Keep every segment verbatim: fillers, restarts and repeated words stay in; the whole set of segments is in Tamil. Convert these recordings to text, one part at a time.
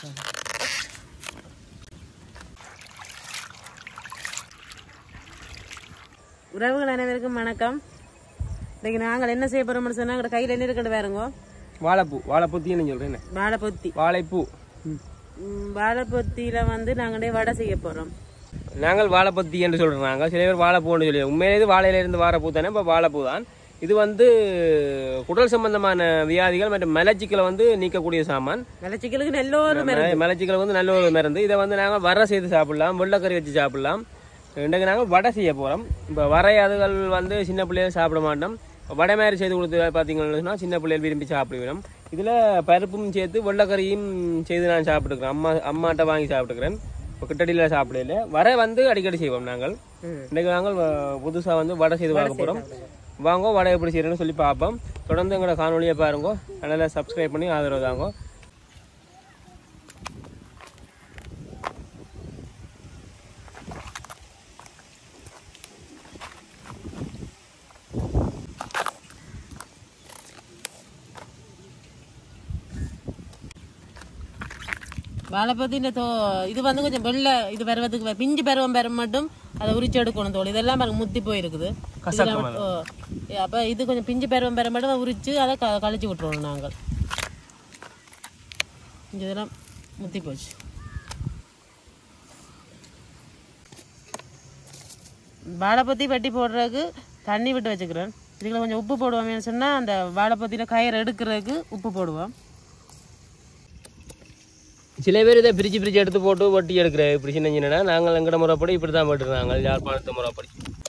உறவுகள் அனைவருக்கும் வணக்கம். இன்னைக்கு நாங்கள் என்ன செய்ய போறோம்னு சொன்னா எங்க கையில என்ன இருக்குன்னு பாருங்க. வாழைப்பூ வாழைப்பொத்தின்னு சொல்றேன். வாழைப்பொத்தி வாழைப்பூ வாழைப்பொத்தியில வந்து நாங்களே வடை செய்ய போறோம். நாங்கள் வாழைப்பொத்தி என்று சொல்றாங்க, சில பேர் வாழைப்பூன்னு சொல்லி. உண்மையிலே வாழையில இருந்து வாழைப்பூ தானே. இப்போ வாழைப்பூ தான். இது வந்து குடல் சம்பந்தமான வியாதிகள் மற்றும் மலச்சிக்கலை வந்து நீக்கக்கூடிய சாமான். மலச்சிக்கலுக்கு நல்ல ஒரு மலச்சிக்கலை வந்து நல்ல ஒரு மருந்து. இதை வந்து நாங்கள் வர செய்து சாப்பிடலாம், வெள்ளைக்கறி வச்சு சாப்பிடலாம். இன்றைக்கு நாங்கள் வடை செய்ய போகிறோம். இப்போ வரை அதுகள் வந்து சின்ன பிள்ளைகள் சாப்பிட மாட்டோம். வடை மாதிரி செய்து கொடுத்து பார்த்தீங்கன்னா சின்ன பிள்ளைகள் விரும்பி சாப்பிடுவோம். இதில் பருப்பும் சேர்த்து வெள்ளைக்கறியும் செய்து நான் சாப்பிட்டுக்கிறேன். அம்மா அம்மாட்ட வாங்கி சாப்பிட்டுக்கிறேன். இப்போ கிட்டடியில் சாப்பிடல. வரை வந்து அடிக்கடி செய்வோம் நாங்கள். இன்றைக்கு நாங்கள் புதுசாக வந்து வடை செய்து பார்க்க போகிறோம். வாங்க வடை எப்படி செய்யறேன்னு சொல்லி பார்ப்போம். தொடர்ந்து எங்களோட காணொலியை பாருங்க. நல்லா சப்ஸ்கிரைப் பண்ணி ஆதரவு தாங்க. வாழைப்பொத்தி இந்த தோ இது வந்து கொஞ்சம் வெள்ளை இது பருவத்துக்கு பிஞ்சு பருவம் பருவம் மட்டும் அதை உரிச்சு எடுக்கணும் தோல். இதெல்லாம் பாருங்க முத்தி போயிருக்குது. அப்ப இது கொஞ்சம் பிஞ்சு பருவம் பருவம் மட்டும் உரிச்சு அதை க கழிச்சு விட்டுருவோம் நாங்கள். இதெல்லாம் முத்தி போச்சு. வாழைப்பொத்தி வெட்டி போடுறதுக்கு தண்ணி விட்டு வச்சுக்கிறேன். இதுக்குள்ள கொஞ்சம் உப்பு போடுவோம்னு சொன்னா அந்த வாழைப்பொத்தியில கயிறு எடுக்கிறதுக்கு உப்பு போடுவோம். சில பேர் இதை பிரிச்சு பிரிச்சு எடுத்து போட்டு வட்டி எடுக்கிற இப்படி சின்ன சின்னனா. நாங்கள் எங்கட முறைப்படி இப்படி தான் போட்டுருந்தாங்க, யாழ்ப்பாணத்து முறைப்படி.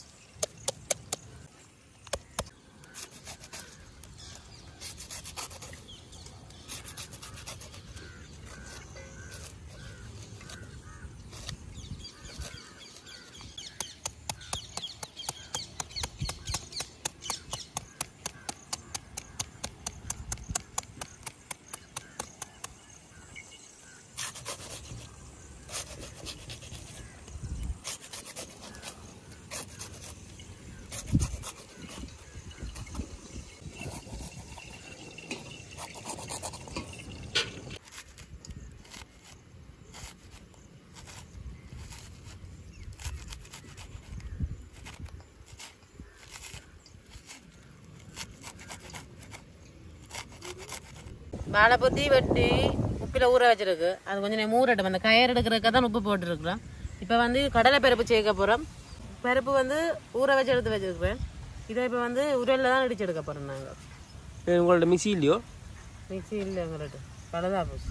வாழைப்பொத்தி வெட்டி உப்பில் ஊற வச்சிருக்கு. அது கொஞ்சம் நேரம் ஊறட்டும். அந்த கயிறு எடுக்கிறதுக்காக தான் உப்பு போட்டுருக்குறோம். இப்போ வந்து கடலை பருப்பு சேர்க்க போகிறோம். பருப்பு வந்து ஊற வச்சு எடுத்து வச்சிருக்கிறேன். இதை இப்போ வந்து உரலில் தான் இடிச்சு எடுக்க போகிறோம் நாங்கள். உங்களோட மிக்சி இல்லையோ? மிக்சி இல்லை எங்கள்கிட்ட, பலதா போச்சு.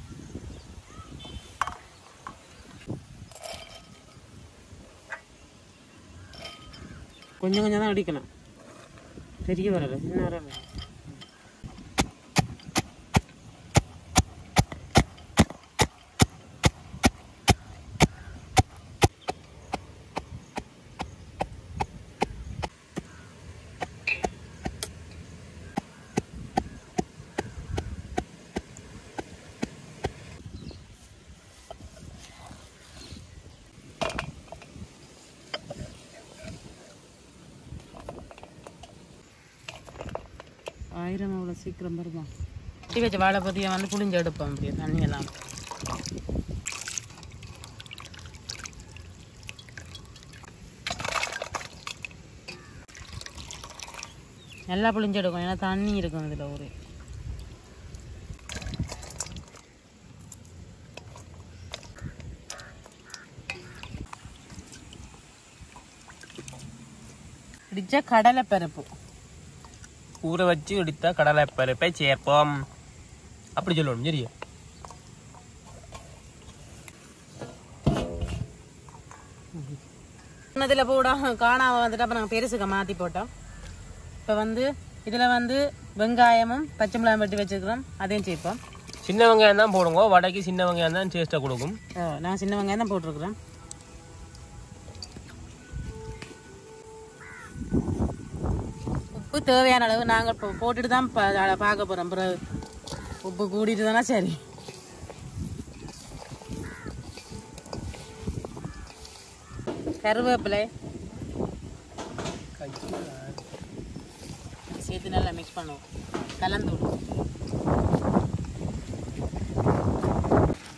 கொஞ்சம் கொஞ்சம் தான் அடிக்கணும். பெரிய வரல, சின்ன வரல. ஆயிரம் அவ்வளோ சீக்கிரம் வருமா? கட்டி வச்ச வாழைப்பொத்தியை வந்து புளிஞ்சு எடுப்போம். அப்படியே தண்ணியெல்லாம் நல்லா புளிஞ்சு எடுக்கும். ஏன்னா தண்ணி இருக்கும் இதில் ஒரு. இடிச்ச கடலை பருப்பு ஊற வச்சு இடித்த கடலை பருப்பை சேர்ப்போம். அப்படி சொல்லணும். சரியா? இதில் போட காணாம வந்துட்டு அப்போ நாங்கள் பெருசுக்க மாற்றி போட்டோம். இப்போ வந்து இதில் வந்து வெங்காயமும் பச்சை மிளகாய் வெட்டி வச்சுருக்கிறோம். அதையும் சேர்ப்போம். சின்ன வெங்காயம் தான் போடுங்க. வடைக்கு சின்ன வெங்காயம் தான் டேஸ்ட்டாக கொடுக்கும். நான் சின்ன வெங்காயம் தான் போட்டிருக்கிறேன். உப்பு தேவையான அளவு நாங்கள் போட்டுட்டு தான் பார்க்க போகிறோம். அப்புறம் உப்பு கூட்டிட்டு தானே சரி. கருவேப்பிலை சேர்த்து நல்லா மிக்ஸ் பண்ணுவோம். கலந்து விடுவோம்.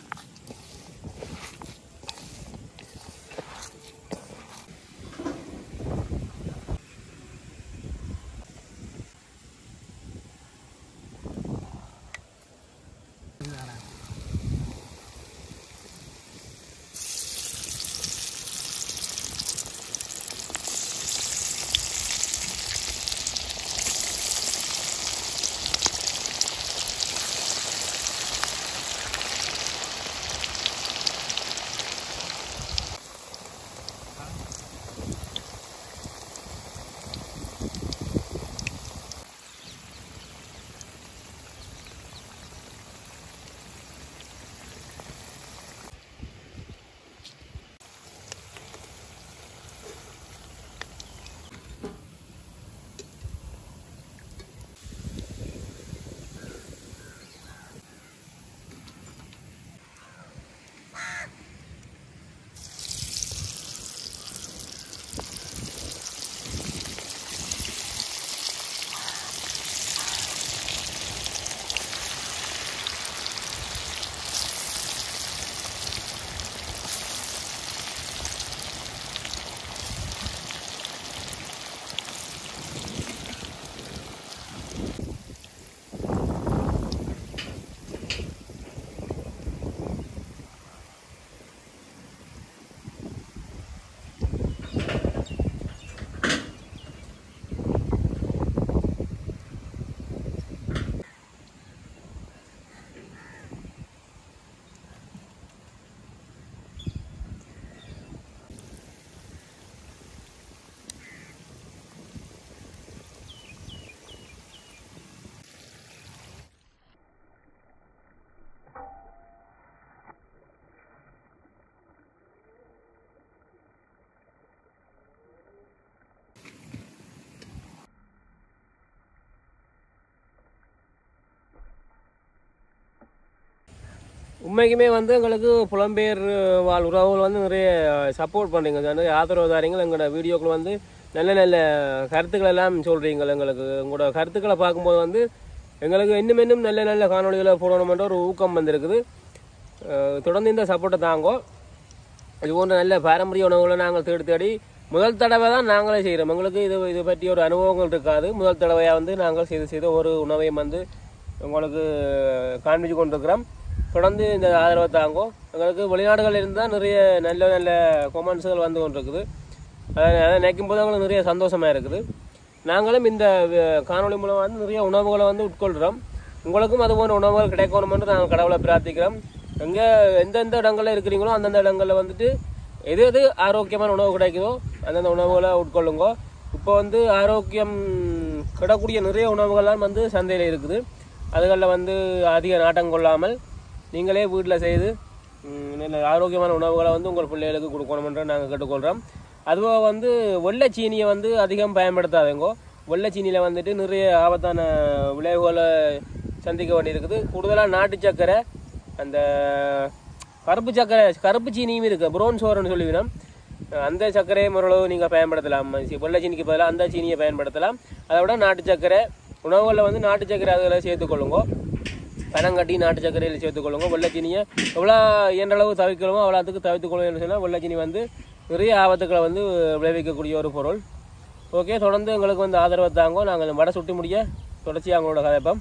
உண்மைக்குமே வந்து எங்களுக்கு புலம்பெயர் வாழ் உறவுகள் வந்து நிறைய சப்போர்ட் பண்ணுறீங்க, நிறைய ஆதரவு தாரீங்க. எங்களோட வீடியோக்கள் வந்து நல்ல நல்ல கருத்துக்கள் எல்லாம் சொல்கிறீங்க. எங்களுக்கு உங்களோட கருத்துக்களை பார்க்கும்போது வந்து எங்களுக்கு இன்னும் இன்னும் நல்ல நல்ல காணொலிகளை போடணுமென்ற ஒரு ஊக்கம் வந்திருக்குது. தொடர்ந்து இந்த சப்போர்ட்டை தாங்கோ. இது போன்ற நல்ல பாரம்பரிய உணவுகளை நாங்கள் தேடி தேடி முதல் தடவை தான் நாங்களே செய்கிறோம். எங்களுக்கு இது இதை பற்றி ஒரு அனுபவங்கள் இருக்காது. முதல் தடவையாக வந்து நாங்கள் செய்து செய்த ஒரு உணவையும் வந்து உங்களுக்கு காண்பிச்சு கொண்டிருக்கிறோம். தொடர்ந்து இந்த ஆதரவை தாங்கோ. எங்களுக்கு வெளிநாடுகளில் இருந்து தான் நிறைய நல்ல நல்ல கொமெண்ட்ஸுகள் வந்து கொண்டிருக்குது. அதை அதை நினைக்கும் போது எங்களுக்கு நிறைய சந்தோஷமாக இருக்குது. நாங்களும் இந்த காணொலி மூலம் வந்து நிறைய உணவுகளை வந்து உட்கொள்கிறோம். உங்களுக்கும் அது போன்ற உணவுகள் கிடைக்கணும் என்று நாங்கள் கடவுளை பிரார்த்திக்கிறோம். எங்கே எந்தெந்த இடங்களில் இருக்கிறீங்களோ அந்தந்த இடங்களில் வந்துட்டு எது எது ஆரோக்கியமான உணவு கிடைக்குதோ அந்தந்த உணவுகளை உட்கொள்ளுங்க. இப்போ வந்து ஆரோக்கியம் கிடக்கூடிய நிறைய உணவுகள்லாம் வந்து சந்தையில் இருக்குது. அதுகளில் வந்து அதிக நாட்டம் கொள்ளாமல் நீங்களே வீட்டில் செய்து நல்ல ஆரோக்கியமான உணவுகளை வந்து உங்கள் பிள்ளைகளுக்கு கொடுக்கணுமென்று நாங்கள் கேட்டுக்கொள்கிறோம். அதுவாக வந்து வெள்ளை சீனியை வந்து அதிகம் பயன்படுத்தாதேங்கோ. வெள்ளை சீனியில் வந்துட்டு நிறைய ஆபத்தான விளைவுகளை சந்திக்க வேண்டியிருக்குது. கூடுதலாக நாட்டு சர்க்கரை, அந்த கருப்பு சர்க்கரை, கருப்பு சீனியும் இருக்குது, ப்ரௌன் சோறுன்னு சொல்லிவிடும். அந்த சர்க்கரையை ஓரளவு நீங்கள் பயன்படுத்தலாம். வெள்ளை சீனிக்கு பதிலாக அந்த சீனியை பயன்படுத்தலாம். அதை விட நாட்டு சர்க்கரை உணவுகளில் வந்து நாட்டு சர்க்கரை அதில் சேர்த்துக்கொள்ளுங்க. பனங்கட்டி நாட்டு சர்க்கரையில் சேர்த்துக்கொள்ளுங்க. வெள்ளை சீனியை எவ்வளோ இயன்றளவு தவிர்க்கணுமோ அவ்வளோ அதுக்கு தவிர்த்துக்கொள்ளுங்கன்னு சொன்னால் வெள்ளை சீனி வந்து நிறைய ஆபத்துக்களை வந்து விளைவிக்கக்கூடிய ஒரு பொருள். ஓகே, தொடர்ந்து எங்களுக்கு வந்து ஆதரவை தாங்கோ. நாங்கள் வடை சுட்டி முடிய தொடர்ச்சி அவங்களோட கதைப்போம்.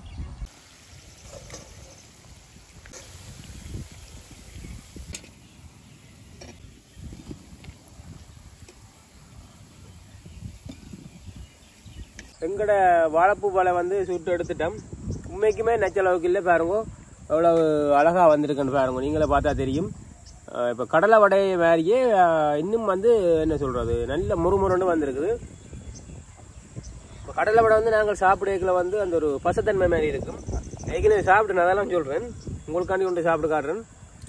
எங்களோட வாழைப்பூ பழை வந்து சுட்டு எடுத்துட்டோம். உண்மைக்குமே நச்சளவுக்கு இல்லை பாருங்க, அவ்வளோ அழகாக வந்திருக்குன்னு பாருங்க, நீங்களே பார்த்தா தெரியும். இப்போ கடலை வடை மாதிரியே இன்னும் வந்து என்ன சொல்கிறது நல்ல முறுமுறுன்னு வந்திருக்குது. இப்போ கடலை வடை வந்து நாங்கள் சாப்பிடல வந்து அந்த ஒரு பசத்தன்மை மாதிரி இருக்கும். ஏற்கனவே சாப்பிட்டு நான் அதெல்லாம் சொல்கிறேன், உங்களுக்காண்டி கொண்டு சாப்பிட்டு காட்டுறேன்.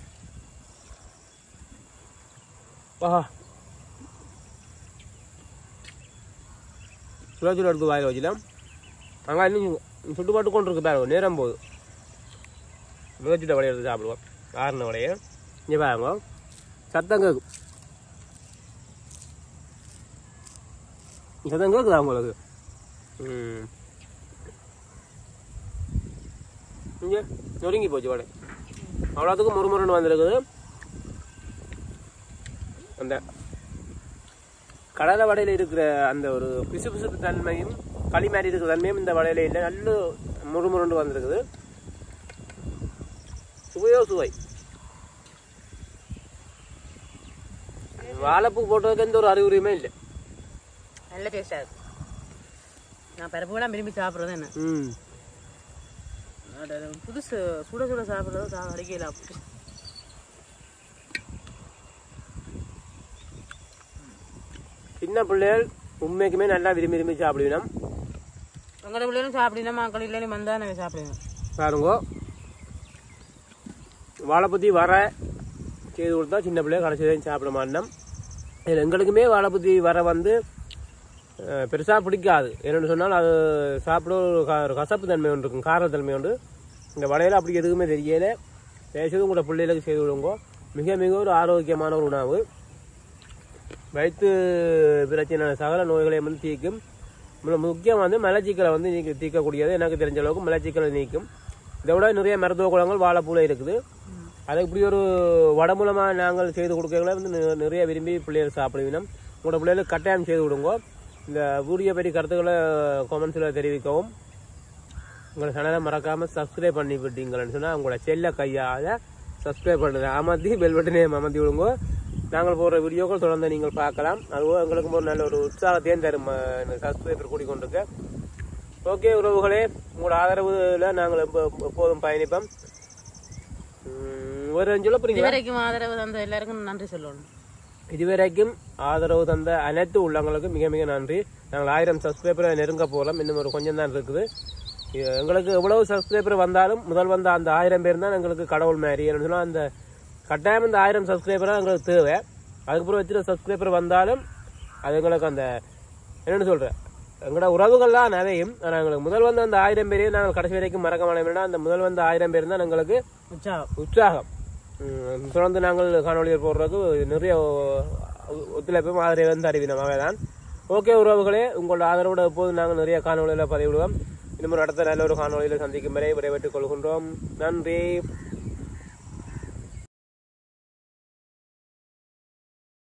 வா சுட சுட எடுத்து வாயில் வச்சுலாம். அங்கே இன்னும் சுட்டு பாட்டு கொண்டு இருக்கு பாருங்க, நேரம் போகுது. சுட வடையை எடுத்து சாப்பிடுவோம். ஆறுன வடையை இங்கே பாருங்க, சத்தம் கேட்கும். சத்தம் கேட்குதா உங்களுக்கு? ம் இங்கே நொறுங்கி போச்சு வடை. அவ்வளோத்துக்கும் முறுமுறுன்னு வந்திருக்குது. அந்த கடலை வடையில் இருக்கிற அந்த ஒரு பிசு பிசுப்பு தன்மையும் களி மாதிரி இருக்கிற தன்மையும் இந்த வடையில இல்லை. நல்ல முறுமுறுண்டு வந்திருக்குது. சுவையோ சுவை. வாழைப்பூ போட்டதுக்கு எந்த ஒரு அறிகுறியுமே இல்லை. நல்ல டேஸ்டாக இருக்கு. நான் பருப்புலாம் விரும்பி சாப்பிட்றது என்ன ம் புதுசு சுட சுட சாப்பிட்றது அடிக்கல. சின்ன பிள்ளைகள் உண்மைக்குமே நல்லா விரும்பி விரும்பி சாப்பிடுவோம். உங்களோட பிள்ளைகளும் சாப்பிடணும், மக்கள் இல்லைன்னு வந்தால் நாங்கள் சாப்பிடுவோம். பாருங்க, வாழைப்பூத்தி வர செய்து கொடுத்தா சின்ன பிள்ளைகள் கடைசி சாப்பிட மாட்டோம். இதில் எங்களுக்குமே வாழைப்பூத்தி வர வந்து பெருசாக பிடிக்காது. என்னென்னு சொன்னால் அது சாப்பிட ஒரு கசப்பு தன்மை ஒன்று இருக்கும், காரத்தன்மை உண்டு. இந்த வடையில் அப்படி எதுவுமே தெரியல. தயவுசெய்து உங்களோட பிள்ளைகளுக்கு செய்து விடுங்க. மிக மிக ஒரு ஆரோக்கியமான ஒரு உணவு. வயிற்று பிரச்சனை சகல நோய்களை வந்து தீர்க்கும். முக்கியம் வந்து மலச்சிக்கலை வந்து நீக்க தீர்க்கக்கூடியது. எனக்கு தெரிஞ்ச அளவுக்கு மலச்சிக்கலை நீக்கும். இதை விட நிறைய மருத்துவ குணங்கள் வாழைப்பூல இருக்குது. அது இப்படி ஒரு வடை மூலமாக நாங்கள் செய்து கொடுக்கல வந்து நிறைய விரும்பி பிள்ளைகள் சாப்பிடுவோம். உங்களோட பிள்ளைகளுக்கு கட்டாயம் செய்து கொடுங்க. இந்த வீடியோ பற்றி கருத்துக்களை கமெண்ட்ஸில் தெரிவிக்கவும். உங்களை சேனலை மறக்காமல் சப்ஸ்கிரைப் பண்ணி விட்டீங்கன்னு சொன்னால் உங்களோட செல்ல கையால் சப்ஸ்கிரைப் பண்ணுறது அமர்த்தி பெல் பட்டனே அமர்த்தி விடுங்க. நாங்கள் போடுற வீடியோக்கள் தொடர்ந்து நீங்கள் பார்க்கலாம். அதுவும் எங்களுக்கு ஒரு நல்ல ஒரு உற்சாகத்தையும் தரும் சப்ஸ்கிரைபர் கூடிக்கொண்டிருக்க. ஓகே உறவுகளே, உங்களோட ஆதரவுல நாங்கள் எப்போதும் பயணிப்போம். ஒரு சொல்ல புரியுது. இதுவரைக்கும் ஆதரவு தந்த எல்லாருக்கும் நன்றி சொல்லணும். இதுவரைக்கும் ஆதரவு தந்த அனைத்து உள்ளவங்களுக்கும் மிக மிக நன்றி. நாங்கள் ஆயிரம் சப்ஸ்கிரைபரை நெருங்க போகலாம். இன்னும் ஒரு கொஞ்சம் தான் இருக்குது. எங்களுக்கு எவ்வளவு சப்ஸ்கிரைபர் வந்தாலும் முதல் வந்த அந்த ஆயிரம் பேர் தான் எங்களுக்கு கடவுள் மாதிரி. என்ன சொன்னால் அந்த கட்டாயம் இந்த ஆயிரம் சப்ஸ்கிரைபர் தான் எங்களுக்கு தேவை. அதுக்கப்புறம் வச்சுட்டு சப்ஸ்கிரைபர் வந்தாலும் அது எங்களுக்கு அந்த என்னென்னு சொல்கிறேன் எங்களோட உறவுகள்லாம் நிறையும். ஆனால் எங்களுக்கு முதல் வந்த அந்த ஆயிரம் பேரையும் நாங்கள் கடைசி வரைக்கும் மறக்க மாட்டோம். அந்த முதல் வந்த ஆயிரம் பேர் தான் எங்களுக்கு உற்சாகம் உற்சாகம் தொடர்ந்து நாங்கள் காணொலியில் போடுறதுக்கு நிறைய ஒத்துழைப்பும் ஆதரவு வந்து அறிவினமாகவே தான். ஓகே உறவுகளே, உங்களோட ஆதரவோட எப்போது நாங்கள் நிறைய காணொலியில் பதிவிடுவோம். இன்னும் அடுத்த நல்ல ஒரு காணொலியில் சந்திக்கும் வரை விடைபெற்றுக் கொள்கின்றோம். நன்றி.